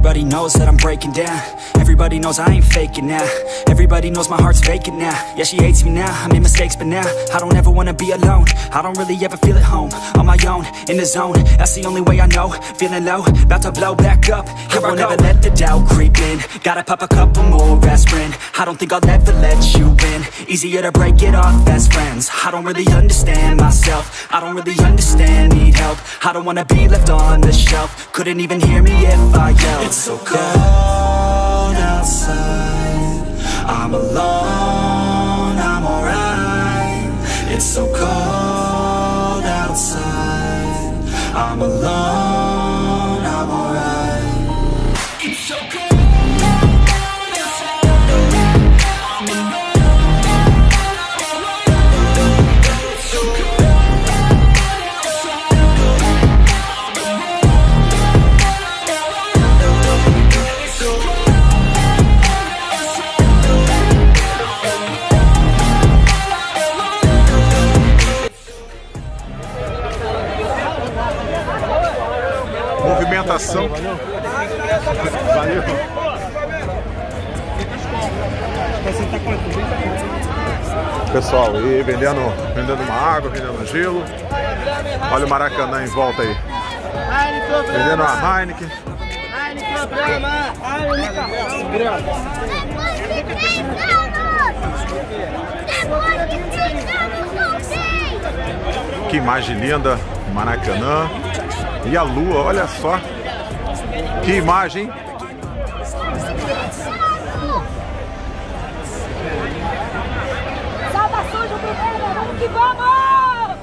Everybody knows that I'm breaking down. Everybody knows I ain't faking now. Everybody knows my heart's vacant now. Yeah, she hates me now, I made mistakes but now I don't ever wanna be alone. I don't really ever feel at home. On my own, in the zone, that's the only way I know. Feeling low, about to blow back up. Here I won't ever let the doubt creep in. Gotta pop a couple more aspirin. I don't think I'll ever let you in. Easier to break it off best friends. I don't really understand myself. I don't really understand, need help. I don't wanna be left on the shelf. Couldn't even hear me if I yelled. It's so cold outside. I'm alone, I'm alright. It's so cold outside. I'm alone, I'm alright. It's so cold. Movimentação. Valeu. Pessoal, e vendendo uma água, vendendo gelo. Olha o Maracanã em volta aí. Vendendo uma Heineken. Que imagem linda, Maracanã. E a lua, olha só. Que imagem, hein? Saudações do primeiro, vamos que vamos!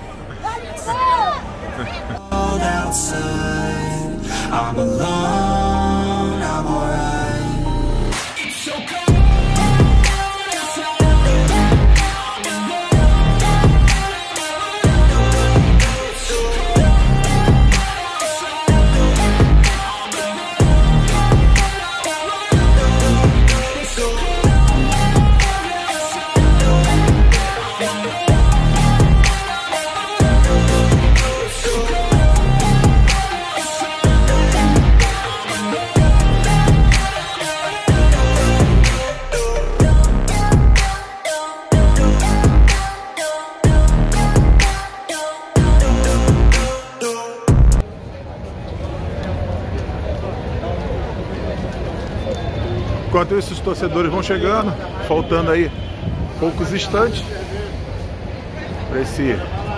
Enquanto isso, os torcedores vão chegando, faltando aí poucos instantes para esse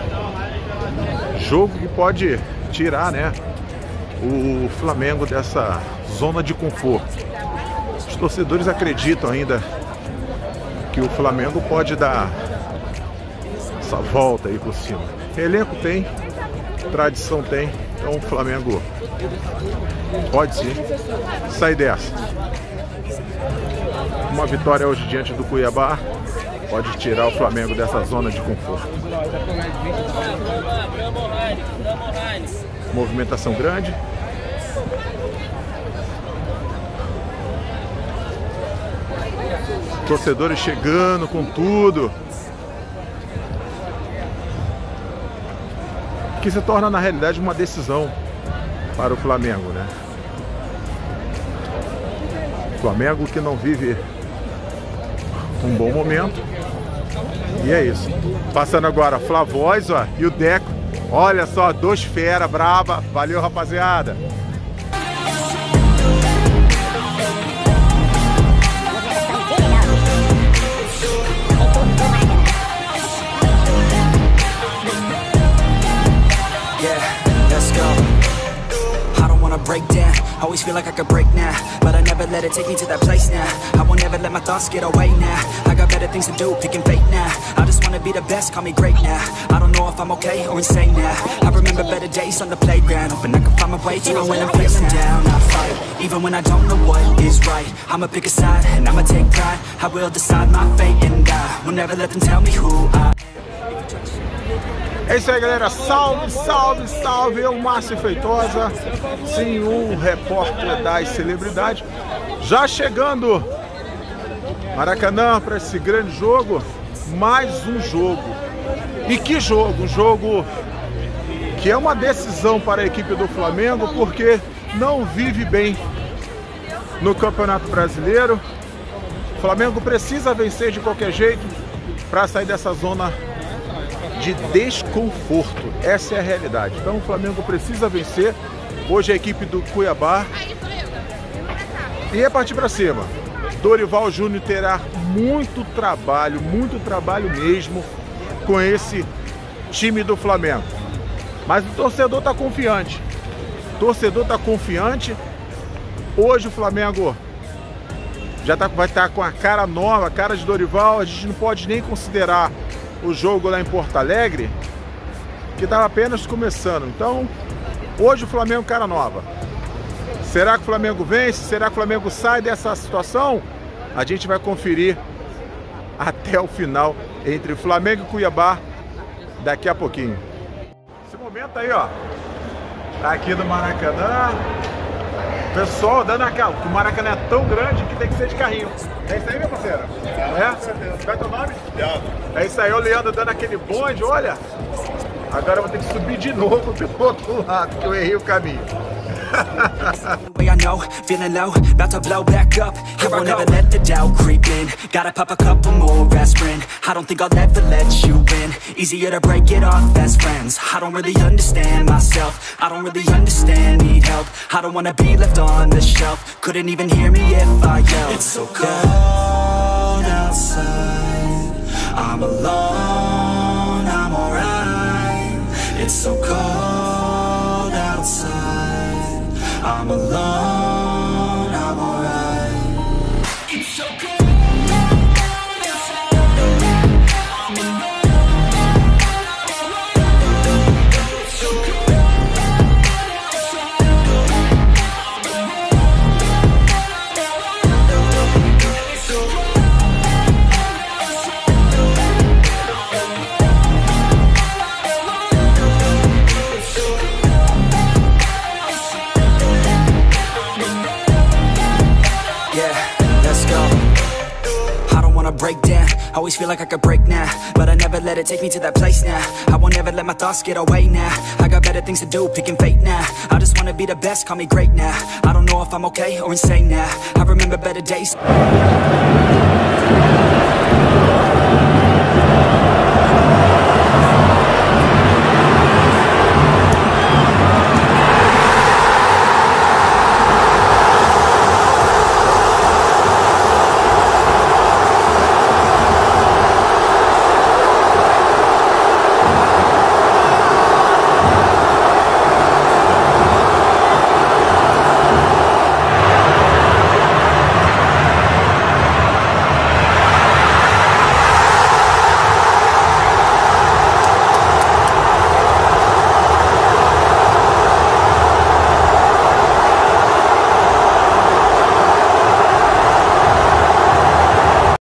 jogo que pode tirar, né, o Flamengo dessa zona de conforto. Os torcedores acreditam ainda que o Flamengo pode dar essa volta aí por cima. Elenco tem, tradição tem, então o Flamengo pode sim sair dessa. Uma vitória hoje diante do Cuiabá pode tirar o Flamengo dessa zona de conforto. Movimentação grande. Torcedores chegando com tudo. Que se torna na realidade uma decisão para o Flamengo, né? Flamengo que não vive um bom momento. E é isso. Passando agora Flavoz, ó, e o Deco. Olha só, dois fera braba. Valeu, rapaziada. Break down, always feel like I could break now, but I never let it take me to that place now. I won't ever let my thoughts get away now. I got better things to do, picking fate now. I just wanna be the best, call me great now. I don't know if I'm okay or insane now. I remember better days on the playground, hoping I can find my way to when I'm feeling down. I fight, even when I don't know what is right. I'ma pick a side, and I'ma take pride. I will decide my fate, and I will never let them tell me who I. É isso aí, galera. Salve, salve, salve. Eu, Márcio Feitosa, sim, o repórter das celebridades. Já chegando Maracanã para esse grande jogo. Mais um jogo. E que jogo? Um jogo que é uma decisão para a equipe do Flamengo, porque não vive bem no Campeonato Brasileiro. O Flamengo precisa vencer de qualquer jeito para sair dessa zona de desconforto. Essa é a realidade. Então o Flamengo precisa vencer. Hoje a equipe do Cuiabá. E é partir para cima. Dorival Júnior terá muito trabalho mesmo com esse time do Flamengo. Mas o torcedor está confiante. O torcedor está confiante. Hoje o Flamengo já vai estar com a cara nova, a cara de Dorival. A gente não pode nem considerar o jogo lá em Porto Alegre, que estava apenas começando. Então, hoje o Flamengo cara nova. Será que o Flamengo vence? Será que o Flamengo sai dessa situação? A gente vai conferir até o final entre Flamengo e Cuiabá daqui a pouquinho. Esse momento aí, ó, aqui do Maracanã. Pessoal dando aquela, que o Maracanã é tão grande que tem que ser de carrinho. É isso aí, meu parceiro? É? Qual é teu nome? Leandro. É isso aí, o Leandro dando aquele bonde, olha. Agora eu vou ter que subir de novo pelo outro lado, porque eu errei o caminho. I know, feeling low, about to blow back up. I won't ever let the doubt creep in. Gotta pop a couple more aspirin. I don't think I'll ever let you in. Easier to break it off best friends. I don't really understand myself. I don't really understand, need help. I don't wanna be left on the shelf. Couldn't even hear me if I yelled. It's so cold outside. I'm alone, I'm alright. It's so cold outside. I'm alone, I'm alright. It's so cold outside. I'm alone, it's so cold outside. It's so break down, always feel like I could break now, but I never let it take me to that place now. I won't ever let my thoughts get away now. I got better things to do, picking fate now. I just wanna be the best, call me great now. I don't know if I'm okay or insane now. I remember better days.